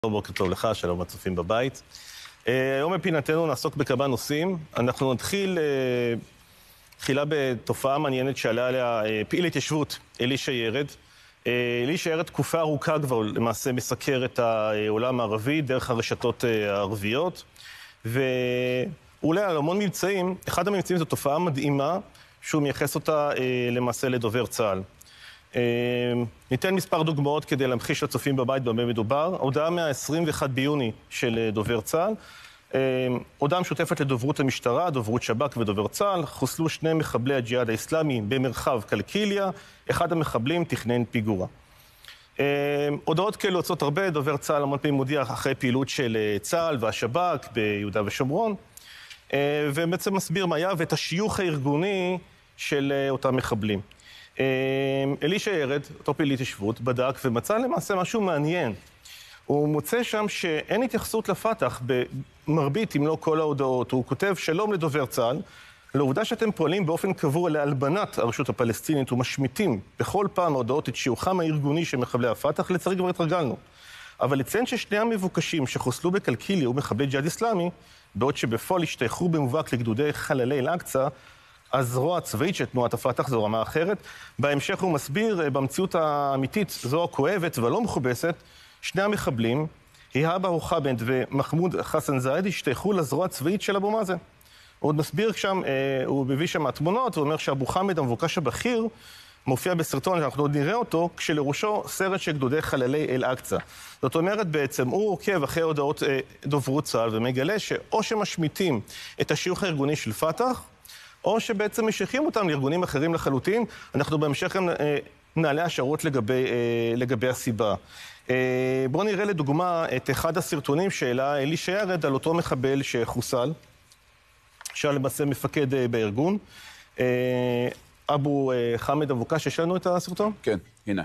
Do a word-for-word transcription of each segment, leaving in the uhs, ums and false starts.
בוקר טוב לך, שלום הצופים בבית. היום בפינתנו נעסוק בכמה נושאים. אנחנו נתחיל תחילה בתופעה מעניינת שעלה עליה פעיל התיישבות אלישע ירד. אלישע ירד תקופה ארוכה כבר למעשה מסקר את העולם הערבי דרך הרשתות הערביות, והוא עולה על המון מבצעים. אחד המבצעים זו תופעה מדהימה שהוא מייחס אותה למעשה לדובר צה"ל. ניתן מספר דוגמאות כדי להמחיש לצופים בבית במה מדובר. הודעה מה-עשרים ואחד ביוני של דובר צה"ל. הודעה משותפת לדוברות המשטרה, דוברות שב"כ ודובר צה"ל. חוסלו שני מחבלי הג'יהאד האסלאמי במרחב קלקיליה. אחד המחבלים תכנן פיגוע. הודעות כאלו יוצאות הרבה. דובר צה"ל המון פעמים מודיע אחרי פעילות של צה"ל והשב"כ ביהודה ושומרון. ובעצם מסביר מה היה ואת השיוך הארגוני של אותם מחבלים. אלישע ירד, אותו פעיל התיישבות, בדק ומצא למעשה משהו מעניין. הוא מוצא שם שאין התייחסות לפתח במרבית, אם לא כל ההודעות. הוא כותב שלום לדובר צה"ל, לעובדה שאתם פועלים באופן קבוע להלבנת הרשות הפלסטינית ומשמיטים בכל פעם ההודעות את שיוכם הארגוני של מחבלי הפתח, לצערי כבר התרגלנו. אבל לציין ששני המבוקשים שחוסלו בקלקיליה ומחבלי ג'יהאד אסלאמי, בעוד שבפועל השתייכו במובהק לגדודי חללי אל-אקצא, הזרוע הצבאית של תנועת הפתח זו רמה אחרת. בהמשך הוא מסביר, במציאות האמיתית זו הכואבת ולא מכובסת, שני המחבלים, איהאב אבו חמד ומחמוד חסן זאיד, השתייכו לזרוע הצבאית של אבו מאזן. הוא עוד מסביר שם, הוא מביא שם התמונות, הוא אומר שאבו חמד, המבוקש הבכיר, מופיע בסרטון שאנחנו עוד נראה אותו, כשלראשו סרט של גדודי חללי אל-אקצא. זאת אומרת בעצם, הוא עוקב אחרי הודעות דוברות צה"ל ומגלה שאו שמשמיטים את השיוך הארגוני של פתח, או שבעצם משייכים אותם לארגונים אחרים לחלוטין. אנחנו בהמשך גם נעלה השערות לגבי, לגבי הסיבה. בואו נראה לדוגמה את אחד הסרטונים שהעלה אלישע ירד על אותו מחבל שחוסל, שהיה למעשה מפקד בארגון. אבו חמד אבוקש, יש לנו את הסרטון? כן, הנה.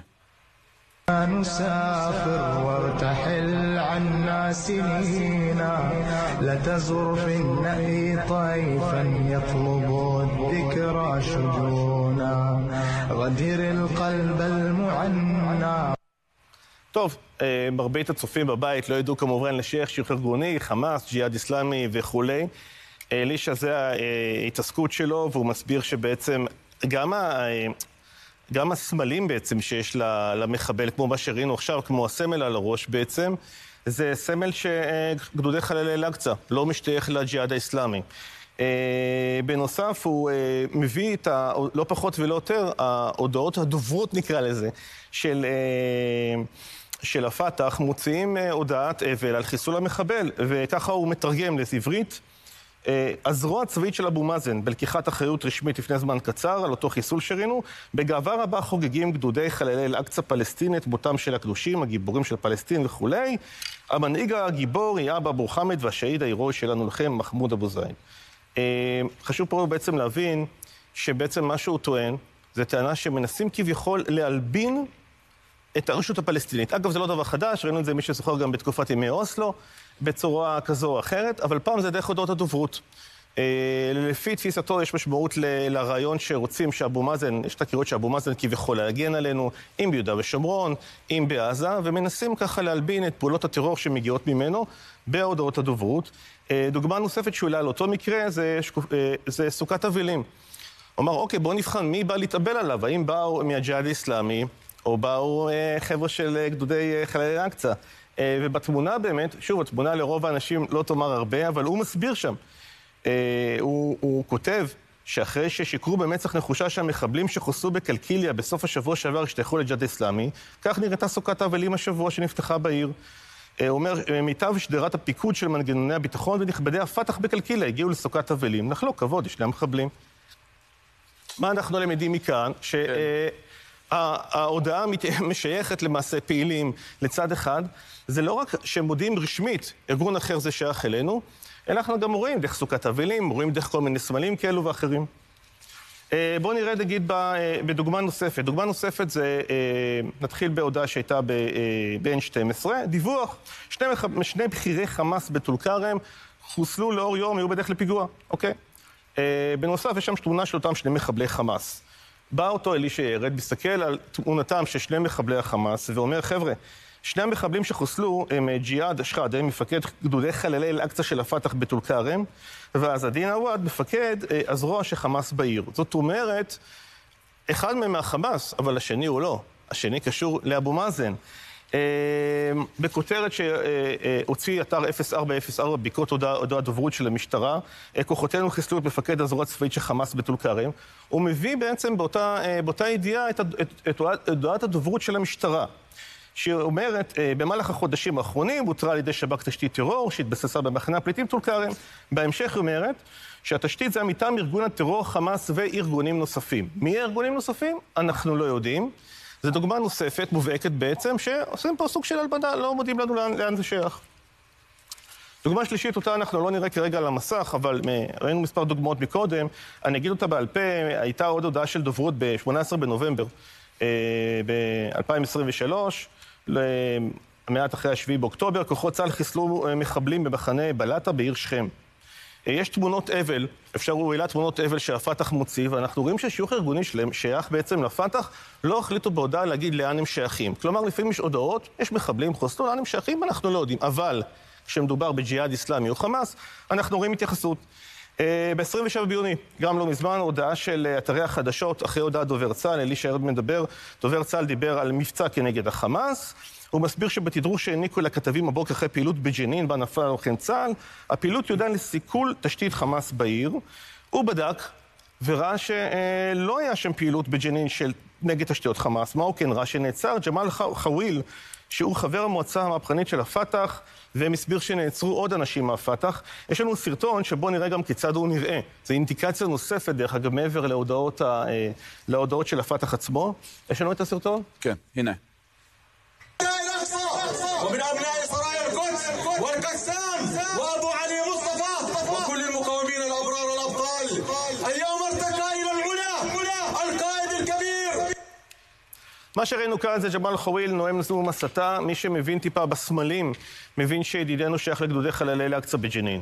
نسافر وارتحل عنا سنينا لتزر في النهي طيفا يطلب الذكرى شجونا غدير القلب المعنى. טוב, מרבית הצופים בבית לא ידעו כמובן לשייך שיוך ארגוני, חמאס, ג'יהאד אסלאמי וכולי. אלישע זה ההתעסקות שלו, והוא מסביר שבעצם גם ה... גם הסמלים בעצם שיש למחבל, כמו מה שראינו עכשיו, כמו הסמל על הראש בעצם, זה סמל שגדודי חללי אל-אקצא, לא משתייך לג'יהאד האסלאמי. בנוסף, הוא מביא את ה... לא פחות ולא יותר, ההודעות הדוברות נקרא לזה, של, של הפתח, מוציאים הודעת אבל על חיסול המחבל, וככה הוא מתרגם לעברית. הזרוע הצבאית של אבו מאזן, בלקיחת אחריות רשמית לפני זמן קצר על אותו חיסול שראינו, בגאווה רבה חוגגים גדודי חללי אל-אקצא פלסטין את מותם של הקדושים, הגיבורים של פלסטין וכולי. המנהיג הגיבור איהאב אבו חמד והשהיד ההירואי שלנו לכם, מחמוד אבו זאיד. חשוב פה בעצם להבין שבעצם מה שהוא טוען, זה טענה שמנסים כביכול להלבין את הרשות הפלסטינית. אגב, זה לא דבר חדש, ראינו את זה מי שזוכר גם בתקופת ימי אוסלו, בצורה כזו או אחרת, אבל פעם זה דרך הודעות הדוברות. לפי תפיסתו יש משמעות לרעיון שרוצים שאבו מאזן, יש את הקריאות שאבו מאזן כביכול להגן עלינו, אם ביהודה ושומרון, אם בעזה, ומנסים ככה להלבין את פעולות הטרור שמגיעות ממנו בהודעות הדוברות. דוגמה נוספת שהוא העלה על אותו מקרה זה, זה סוכת אבלים. הוא אמר, אוקיי, בואו נבחן מי בא להתאבל עליו, האם באו מהג'יהאד האסלאמי, או באו חבר'ה של גדודי חללי אל-אקצא. ובתמונה באמת, שוב, התמונה לרוב האנשים לא תאמר הרבה, אבל הוא מסביר שם. הוא, הוא כותב שאחרי ששיקרו במצח נחושה שהמחבלים שחוסלו בקלקיליה בסוף השבוע שעבר השתייכו לג'יהאד האסלאמי, כך נראתה סוכת האבלים השבוע שנפתחה בעיר. הוא אומר, מיטב שדרת הפיקוד של מנגנוני הביטחון ונכבדי הפתח בקלקיליה הגיעו לסוכת האבלים. נחלו כבוד, יש להם מחבלים. מה אנחנו למדים מכאן? ש... ההודעה משייכת למעשה פעילים לצד אחד, זה לא רק שמודיעים רשמית, ארגון אחר זה שייך אלינו, אלא אנחנו גם רואים דרך סוכת אבלים, רואים דרך כל מיני סמלים כאלו ואחרים. בואו נראה נגיד בדוגמה נוספת. דוגמה נוספת זה, נתחיל בהודעה שהייתה ב-אן שתים עשרה, דיווח, שני, שני בכירי חמאס בטול כרם חוסלו לאור יום, היו בדרך לפיגוע, אוקיי? בנוסף יש שם תמונה של אותם שני מחבלי חמאס. בא אותו אלישע ירד, מסתכל על תמונתם של שני מחבלי החמאס, ואומר, חבר'ה, שני המחבלים שחוסלו הם ג'יהאד אשחאדה, מפקד גדודי חללי אל-אקצא של הפתח בטול כרם, ואז עדין עווד, מפקד הזרוע של חמאס בעיר. זאת אומרת, אחד מהם מהחמאס, אבל השני הוא לא. השני קשור לאבו מאזן. בכותרת שהוציא אתר אפס ארבע אפס ארבע בדיקות הודעת דוברות של המשטרה, כוחותינו חיסלו את מפקד הזרוע הצבאית של חמאס בטול כרם. הוא מביא בעצם באותה, באותה ידיעה את, את, את הודעת הדוברות של המשטרה, שאומרת, במהלך החודשים האחרונים הותרה על ידי שב"כ תשתית טרור שהתבססה במחנה הפליטים טול כרם. בהמשך היא אומרת שהתשתית זה מטעם ארגון הטרור חמאס וארגונים נוספים. מי הארגונים נוספים? אנחנו לא יודעים. זו דוגמה נוספת, מובהקת בעצם, שעושים פה סוג של הלבנה, לא מודיעים לנו לאן, לאן זה שייך. דוגמה שלישית, אותה אנחנו לא נראה כרגע על המסך, אבל ראינו מספר דוגמאות מקודם, אני אגיד אותה בעל פה, הייתה עוד הודעה של דוברות ב-שמונה עשרה בנובמבר ב-אלפיים עשרים ושלוש, מעט אחרי השביעי באוקטובר, כוחות צה"ל חיסלו מחבלים במחנה בלטה בעיר שכם. יש תמונות אבל, אפשר לראות תמונות אבל שהפתח מוציא, ואנחנו רואים שהשיוך הארגוני שלהם שייך בעצם לפתח, לא החליטו בהודעה להגיד לאן הם שייכים. כלומר, לפעמים יש הודעות, יש מחבלים, חוסלו, לאן הם שייכים, אנחנו לא יודעים. אבל כשמדובר בג'יהאד איסלאמי או חמאס, אנחנו רואים התייחסות. ב-עשרים ושבעה ביוני, גם לא מזמן, הודעה של אתרי החדשות, אחרי הודעת דובר צה"ל, אלישע ירד מדבר, דובר צה"ל דיבר על מבצע כנגד החמאס, הוא מסביר שבתדרוך שהעניקו לכתבים הבוקר אחרי פעילות בג'נין, בה נפל לוחם צה"ל, הפעילות יודעה לסיכול תשתית חמאס בעיר. הוא בדק וראה שלא היה שם פעילות בג'נין של נגד תשתיות חמאס. מה הוא כן ראה? שנעצר ג'מאל חוויל, שהוא חבר המועצה המהפכנית של הפתח, והם הסביר שנעצרו עוד אנשים מהפתח. יש לנו סרטון שבו נראה גם כיצד הוא נראה. זו אינדיקציה נוספת, דרך אגב, מעבר להודעות, ה... להודעות של הפתח עצמו. יש לנו את הסרטון? כן, הנה. ومن أبناء سرايا القدس والقسام وأبو علي مصطفى وكل المقاومين الأبرار والأبطال اليوم ارتقى إلى العلا القائد الكبير. מה שראינו כאן זה ג'מאל חוויל נואם נאום הסתה. מי שמבין טיפה בסמלים מבין שידידנו שייך לגדודי חללי אל-אקצא בג'נין.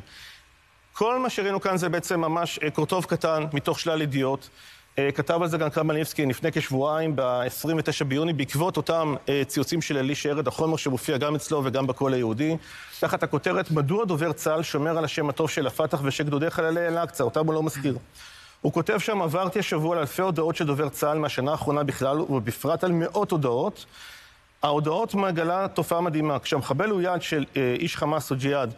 כל מה שראינו כאן זה בעצם ממש קורטוב קטן מתוך שלל ידיעות. כתב על זה גם קרמניבסקי לפני כשבועיים, ב-עשרים ותשעה ביוני, בעקבות אותם ציוצים של אלישע ירד, החומר שמופיע גם אצלו וגם בקול היהודי, תחת הכותרת, מדוע דובר צה"ל שומר על השם הטוב של הפתח ושל גדודי חללי אל-אקצא, אותם הוא לא מזכיר. הוא כותב שם, עברתי השבוע על אלפי הודעות של דובר צה"ל מהשנה האחרונה בכלל, ובפרט על מאות הודעות. ההודעות מגלה תופעה מדהימה. כשהמחבל הוא יעד של איש חמאס או ג'יהאד,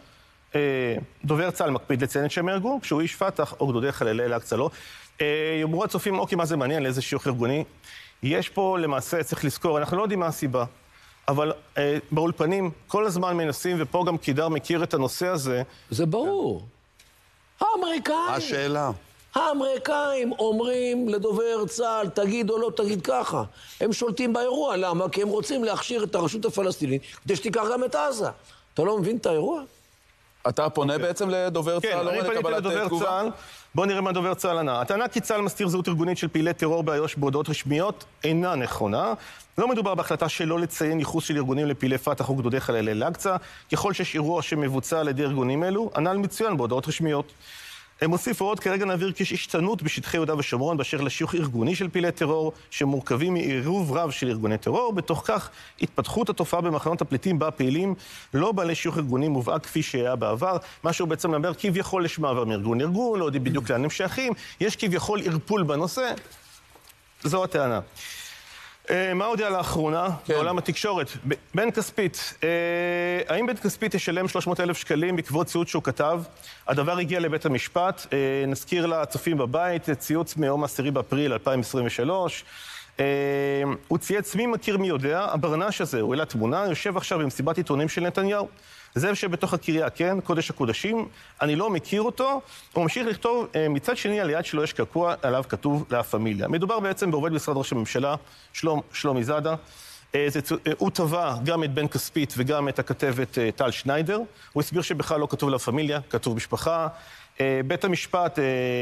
דובר צה"ל מקפיד לציין את שם הארגון, כשהוא איש פתח או גדודי חללי אל-אקצא לא. יאמרו הצופים, אוקיי, מה זה מעניין, לאיזה שיוך ארגוני? יש פה למעשה, צריך לזכור, אנחנו לא יודעים מה הסיבה, אבל אה, באולפנים כל הזמן מנסים, ופה גם קידר מכיר את הנושא הזה. זה ברור. האמריקאים. השאלה. האמריקאים אומרים לדובר צה"ל, תגיד או לא תגיד ככה. הם שולטים באירוע, למה? כי הם רוצים להכשיר את הרשות הפלסטינית, כדי שתיקח גם את עזה. אתה לא מבין את האירוע? אתה פונה בעצם לדובר צה"ל? כן, אני פניתי לדובר צה"ל. בואו נראה מה דובר צה"ל ענה. הטענה כי צה"ל מסתיר זהות ארגונית של פעילי טרור באיו"ש בהודעות רשמיות אינה נכונה. לא מדובר בהחלטה שלא לציין ייחוס של ארגונים לפעילי פתח או גדודי חללי אל-אקצא. ככל שיש אירוע שמבוצע על ידי ארגונים אלו, הנ"ל מצוין בהודעות רשמיות. הם הוסיפו עוד, כרגע נעביר כי יש השתנות בשטחי יהודה ושומרון באשר לשיוך ארגוני של פעילי טרור שמורכבים מעירוב רב של ארגוני טרור. בתוך כך, התפתחות התופעה במחנות הפליטים בה פעילים לא בעלי שיוך ארגוני מובהק כפי שהיה בעבר. משהו בעצם נאמר כביכול יש מעבר מארגון לארגון, לא יודעים בדיוק לאן הם שייכים, יש כביכול ערפול בנושא. זו הטענה. מה עוד היה לאחרונה בעולם התקשורת? בן כספית. האם בן כספית ישלם שלוש מאות אלף שקלים בעקבות ציוץ שהוא כתב? הדבר הגיע לבית המשפט. נזכיר לצופים בבית, ציוץ מיום העשירי באפריל אלפיים עשרים ושלוש. הוא צייץ מי מכיר מי יודע, הברנש הזה, הוא העלה תמונה, יושב עכשיו במסיבת עיתונים של נתניהו. זה שבתוך הקריה, כן, קודש הקודשים, אני לא מכיר אותו, הוא ממשיך לכתוב, מצד שני על יד שלו יש קעקוע, עליו כתוב לה פמיליה. מדובר בעצם בעובד משרד ראש הממשלה, שלום, שלומי זאדה. זה, הוא טבע גם את בן כספית וגם את הכתבת טל שניידר. הוא הסביר שבכלל לא כתוב לה פמיליה, כתוב משפחה. בית המשפט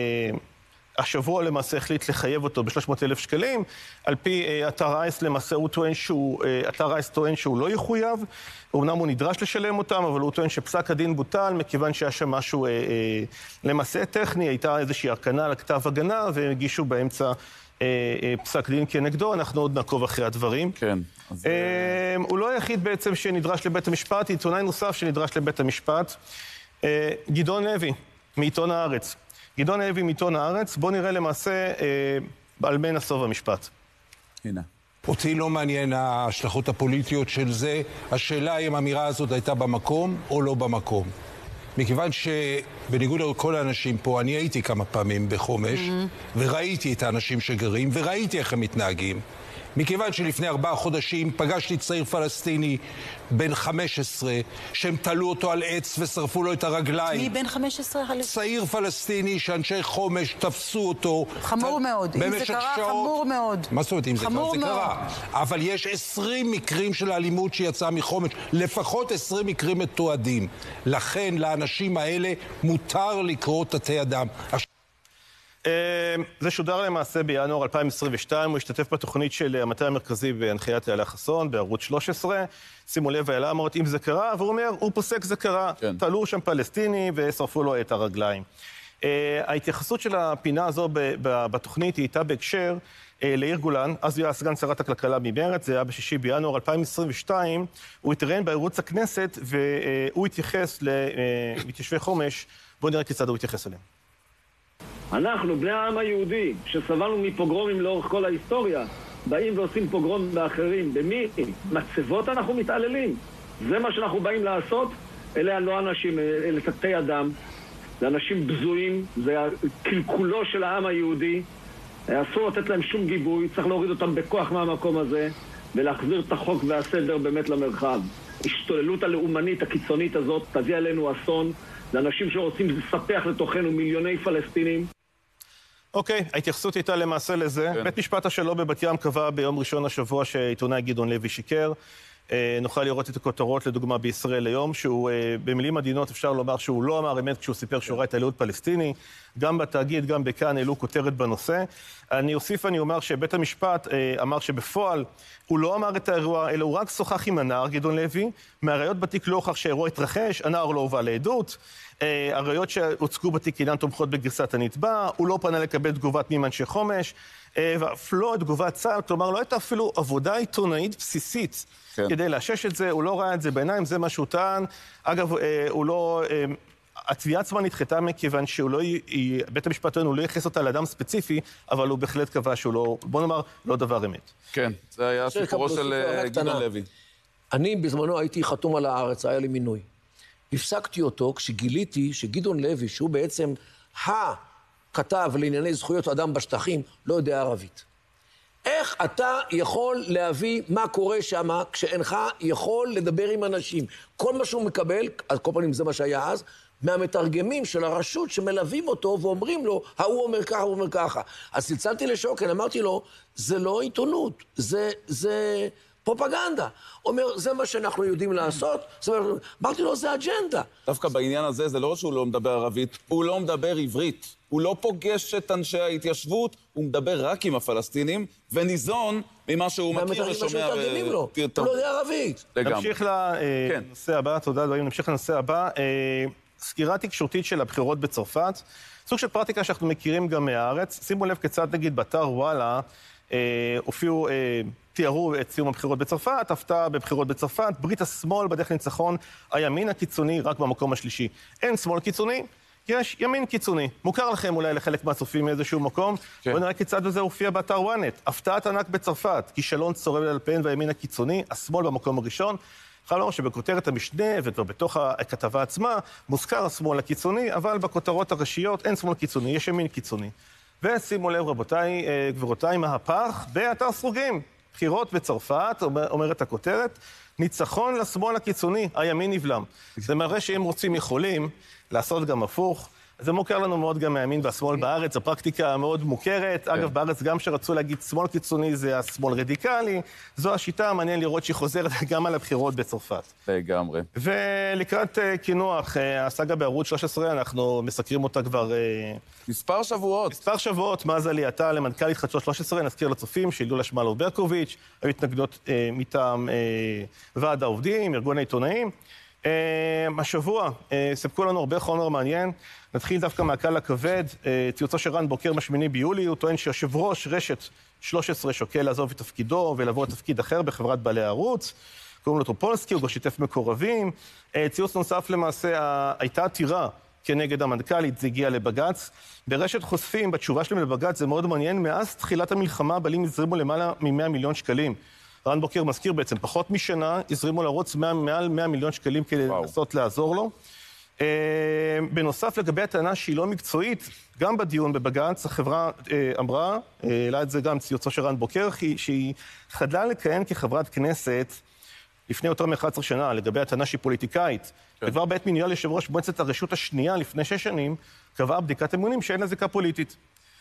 השבוע למעשה החליט לחייב אותו ב-שלוש מאות אלף שקלים. על פי אתר רייס למעשה הוא טוען שהוא, אתר רייס טוען שהוא לא יחויב. אמנם הוא נדרש לשלם אותם, אבל הוא טוען שפסק הדין בוטל, מכיוון שהיה שם משהו אה, אה, למעשה טכני, הייתה איזושהי הרכנה על כתב הגנה, והגישו באמצע פסק דין כנגדו, אנחנו עוד נעקוב אחרי הדברים. כן. הוא לא היחיד בעצם שנדרש לבית המשפט, עיתונאי נוסף שנדרש לבית המשפט, גדעון לוי, מעיתון הארץ. גדעון לוי מעיתון הארץ, בואו נראה למעשה על מה נסוב המשפט. הנה. אותי לא מעניין ההשלכות הפוליטיות של זה, השאלה אם האמירה הזאת הייתה במקום או לא במקום. מכיוון שבניגוד לכל האנשים פה, אני הייתי כמה פעמים בחומש, mm-hmm. וראיתי את האנשים שגרים, וראיתי איך הם מתנהגים. מכיוון שלפני ארבעה חודשים פגשתי צעיר פלסטיני בן חמש עשרה, שהם תלו אותו על עץ ושרפו לו את הרגליים. מי בן חמש עשרה? צעיר פלסטיני שאנשי חומש תפסו אותו. חמור מאוד. אם זה קרה, חמור מאוד. מה זאת אומרת, אם זה קרה, זה קרה. אבל יש עשרים מקרים של האלימות שיצאה מחומש. לפחות עשרים מקרים מתועדים. לכן, לאנשים האלה מותר לקרוא תתי אדם. זה שודר למעשה בינואר אלפיים עשרים ושתיים, הוא השתתף בתוכנית של המטה המרכזי בהנחיית איילה חסון, בערוץ שלוש עשרה. שימו לב, איילה אמרת, אם זה קרה, והוא אומר, הוא פוסק זה קרה. כן. תלו שם פלסטיני ושרפו לו את הרגליים. ההתייחסות של הפינה הזו בתוכנית הייתה בהקשר לעיר גולן, אז הוא היה סגן שרת הכלכלה ממרץ, זה היה בשישי בינואר אלפיים עשרים ושתיים, הוא התראיין בערוץ הכנסת והוא התייחס למתיישבי חומש, בואו נראה כיצד הוא התייחס אליהם. אנחנו, בני העם היהודי, שסבלנו מפוגרומים לאורך כל ההיסטוריה, באים ועושים פוגרום באחרים. במי? מצבות אנחנו מתעללים. זה מה שאנחנו באים לעשות. אלה לא אנשים, אלה תתי אדם. זה אנשים בזויים, זה קלקולו של העם היהודי. אסור לתת להם שום גיבוי, צריך להוריד אותם בכוח מהמקום הזה, ולהחזיר את החוק והסדר באמת למרחב. השתוללות הלאומנית הקיצונית הזאת תביא עלינו אסון. זה אנשים שרוצים לספח לתוכנו מיליוני פלסטינים. אוקיי, okay, ההתייחסות הייתה למעשה לזה. כן. בית משפט השלום בבת ים קבע ביום ראשון השבוע שעיתונאי גדעון לוי שיקר. אה, נוכל לראות את הכותרות, לדוגמה בישראל היום, שהוא אה, במילים עדינות אפשר לומר שהוא לא אמר אמת כשהוא סיפר שהוא ראה את התעללות פלסטיני. גם בתאגיד, גם בכאן העלו כותרת בנושא. אני אוסיף, אני אומר שבית המשפט אה, אמר שבפועל הוא לא אמר את האירוע, אלא הוא רק שוחח עם הנער, גדעון לוי. מהראיות בתיק לא הוכח שהאירוע התרחש, הנער לא הובא לעדות. אה, הראיות שהוצגו בתיק אינן תומכות בגרסת הנתבע, הוא לא פנה לקבל תגובת מי מאנשי חומש, אה, ואף לא את תגובת צה"ל, כלומר לא הייתה אפילו עבודה עיתונאית בסיסית כן. כדי לאשש את זה, הוא לא ראה את זה בעיניים, זה מה שהוא טען. אגב, אה, הוא לא... אה, התביעה עצמה נדחתה מכיוון שהוא לא, בית המשפט הוא לא ייחס אותה לאדם ספציפי, אבל הוא בהחלט קבע שהוא לא, בוא נאמר, לא דבר אמת. כן, זה היה סיפורו של גדעון לוי. אני בזמנו הייתי חתום על הארץ, היה לי מינוי. הפסקתי אותו כשגיליתי שגדעון לוי, שהוא בעצם הכתב לענייני זכויות אדם בשטחים, לא יודע ערבית. איך אתה יכול להביא מה קורה שם כשאינך יכול לדבר עם אנשים? כל מה שהוא מקבל, אז כל פעמים זה מה שהיה אז, מהמתרגמים של הרשות שמלווים אותו ואומרים לו, ההוא אומר ככה, הוא אומר ככה. אז צלצלתי לשוקן, אמרתי לו, זה לא עיתונות, זה, זה פרופגנדה. אומר, זה מה שאנחנו יודעים לעשות, אמרתי לו, זה אג'נדה. דווקא בעניין הזה, זה לא שהוא לא מדבר ערבית, הוא לא מדבר עברית. הוא לא פוגש את אנשי ההתיישבות, הוא מדבר רק עם הפלסטינים, וניזון ממה שהוא מכיר ושומע... הוא לא יודע ערבית. נמשיך לנושא הבא, תודה דברים, נמשיך לנושא הבא. סקירה תקשורתית של הבחירות בצרפת, סוג של פרקטיקה שאנחנו מכירים גם מהארץ. שימו לב כיצד נגיד באתר וואלה, הופיעו, תיארו את סיום הבחירות בצרפת, הפתעה בבחירות בצרפת, ברית השמאל בדרך לניצחון, הימין הקיצוני רק במקום השלישי. אין שמאל קיצוני, יש ימין קיצוני. מוכר לכם אולי לחלק מהצופים מאיזשהו מקום. כן. בואו נראה כיצד זה הופיע באתר וואנט. הפתעת ענק בצרפת, כישלון צורב ללפן והימין הקיצוני, השמאל במקום הראשון. חייב לומר שבכותרת המשנה וכבר בתוך הכתבה עצמה מוזכר השמאל הקיצוני, אבל בכותרות הראשיות אין שמאל קיצוני, יש ימין קיצוני. ושימו לב רבותיי, גבירותיי, מהפך באתר סרוגים. בחירות בצרפת, אומרת הכותרת, ניצחון לשמאל הקיצוני, הימין נבלם. זה מראה שאם רוצים יכולים לעשות גם הפוך. זה מוכר לנו מאוד גם מהימין והשמאל בארץ, הפרקטיקה מאוד מוכרת. אגב, בארץ גם שרצו להגיד שמאל קיצוני זה השמאל רדיקלי, זו השיטה, מעניין לראות שהיא חוזרת גם על הבחירות בצרפת. לגמרי. ולקראת כינוח, הסאגה בערוץ שלוש עשרה, אנחנו מסקרים אותה כבר... מספר שבועות. מספר שבועות, מאז עלייתה למנכ"לית חדשות שלוש עשרה, נזכיר לצופים, שהילולה שמאלוב ברקוביץ', היו התנגדות מטעם ועד העובדים, ארגון העיתונאים. השבוע ספקו לנו הרבה חומר מעניין. נתחיל דווקא מהקל הכבד. ציוצו של רן בוקר בשמיני ביולי, הוא טוען שיושב ראש רשת שלוש עשרה שוקל לעזוב את תפקידו ולעבור לתפקיד אחר בחברת בעלי הערוץ. קוראים לו טופולסקי, הוא גם שיתף מקורבים. ציוץ נוסף למעשה, הייתה עתירה כנגד המנכ"לית, זה הגיע לבגץ. ברשת חושפים, בתשובה שלהם לבגץ, זה מאוד מעניין, מאז תחילת המלחמה בלים הזרימו למעלה מ-מאה מיליון שקלים. רן בוקר מזכיר בעצם, פחות משנה, הזרימו לערוץ מעל מאה מיליון שקלים כדי לנסות לעזור לו. בנוסף, לגבי הטענה שהיא לא מקצועית, גם בדיון בבגץ, החברה אמרה, העלה את זה גם ציוצו של רן בוקר, שהיא חדלה לכהן כחברת כנסת לפני יותר מ-אחת עשרה שנה, לגבי הטענה שהיא פוליטיקאית. וכבר בעת מינויה ליושב ראש מועצת הרשות השנייה לפני שש שנים, קבעה בדיקת אמונים שאין לה זיקה פוליטית.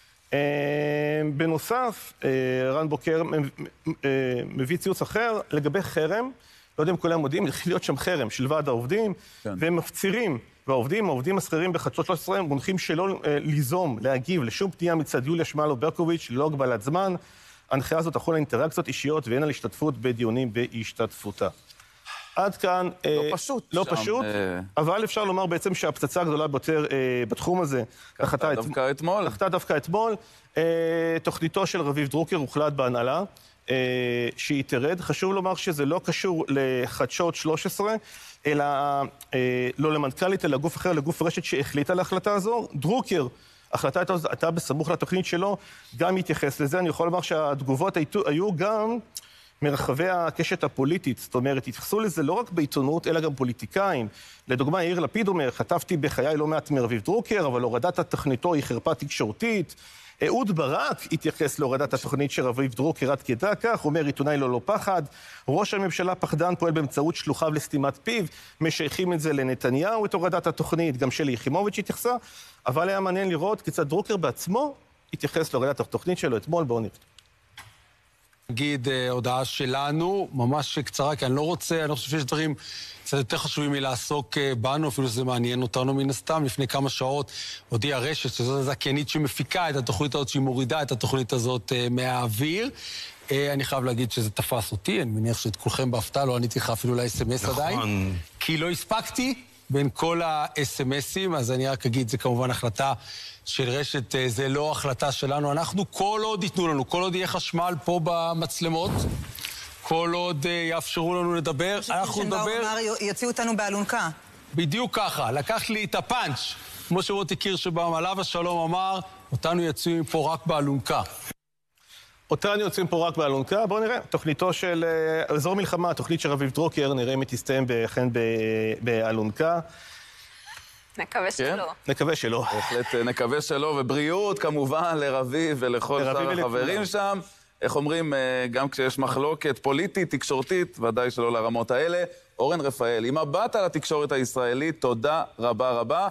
בנוסף, רן בוקר מביא ציוץ אחר לגבי חרם, לא יודע אם כולם מודיעים, התחיל להיות שם חרם של ועד העובדים, והם מפצירים, והעובדים, העובדים הסחירים בחדשות שלוש עשרה, מונחים שלא ליזום, להגיב לשום פנייה מצד יוליה שמאלוב-ברקוביץ' ללא הגבלת זמן. ההנחיה הזאת תחול על אינטראקציות אישיות ואין על השתתפות בדיונים בהשתתפותה. עד כאן... לא פשוט. לא פשוט, אבל אפשר לומר בעצם שהפצצה הגדולה ביותר בתחום הזה נחתה דווקא אתמול. נחתה דווקא אתמול. תוכניתו של רביב דרוקר הוחלט בהנהלה שהיא תרד. חשוב לומר שזה לא קשור לחדשות שלוש עשרה, אלא לא למנכ"לית, אלא גוף אחר, לגוף רשת שהחליטה על ההחלטה הזו. דרוקר, ההחלטה הייתה בסמוך לתוכנית שלו, גם התייחס לזה. אני יכול לומר שהתגובות היו גם מרחבי הקשת הפוליטית. זאת אומרת, התייחסו לזה לא רק בעיתונות, אלא גם פוליטיקאים. לדוגמה, יאיר לפיד אומר, חטפתי בחיי לא מעט מרביב דרוקר, אבל הורדת התוכניתו היא חרפה תקשורתית. אהוד ברק התייחס להורדת התוכנית של רביב דרוקר עד כדי כך, אומר עיתונאי לא לא פחד. ראש הממשלה פחדן פועל באמצעות שלוחיו לסתימת פיו, משייכים את זה לנתניהו, את הורדת התוכנית, גם שלי יחימוביץ' התייחסה, אבל היה מעניין לראות כיצד דרוקר בעצמו התייחס להורדת התוכנית שלו אתמול. בואו נראה. נגיד הודעה שלנו, ממש קצרה, כי אני לא רוצה, אני לא חושב שיש דברים קצת יותר חשובים מלעסוק בנו, אפילו שזה מעניין אותנו מן הסתם. לפני כמה שעות הודיעה רשת, שזאת הזכיינית שמפיקה את התוכנית הזאת, שהיא מורידה את התוכנית הזאת מהאוויר. אני חייב להגיד שזה תפס אותי, אני מניח שאת כולכם בהפתעה, לא עניתי לך אפילו ל-אס אם אס עדיין, כי לא הספקתי בין כל ה-אס אם אסים, אז אני רק אגיד, זה כמובן החלטה של רשת, זה לא החלטה שלנו. אנחנו כל עוד ייתנו לנו, כל עוד יהיה חשמל פה במצלמות, כל עוד יאפשרו לנו לדבר, אנחנו נדבר... יוציאו אותנו באלונקה. בדיוק ככה, לקח לי את הפאנץ', כמו שרותי קירשבאום עליו השלום אמר, אותנו יצאו מפה רק באלונקה. אותנו יוצאים פה רק באלונקה. בואו נראה, תוכניתו של אזור מלחמה, התוכנית של רביב דרוקר, נראה אם היא תסתיים בכן באלונקה. נקווה שלא. נקווה שלא. בהחלט נקווה שלא, ובריאות כמובן לרביב ולכל שאר החברים שם. איך אומרים, גם כשיש מחלוקת פוליטית, תקשורתית, ודאי שלא לרמות האלה. אורן רפאל, עם מבט על התקשורת הישראלית, תודה רבה רבה.